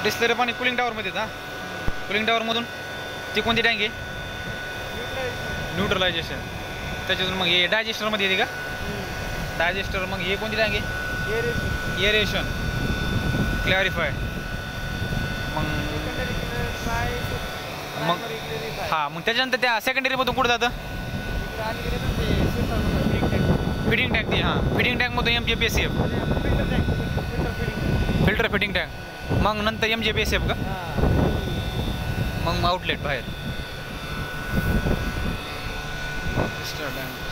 Distillery पाणी cooling टॉवरमध्ये येतं. कुलिंग टॉवरमधून ती कोणती टँक आहे? न्यूट्रलायझेशन. त्याच्यातून मग हे डायजेस्टरमध्ये येते का? डायजेस्टर. मग हे कोणती टँक आहे? एरेशन. क्लॅरिफाय. मग हां, मग त्याच्यानंतर त्या सेकंडरीमधून कुठं जातं? Fitting tank. ती हां, फिटिंग टँकमधून MJPSF फिल्टर फिटिंग टँक. मग नंतर MJPSF का? मग आउटलेट बाहेर. टँक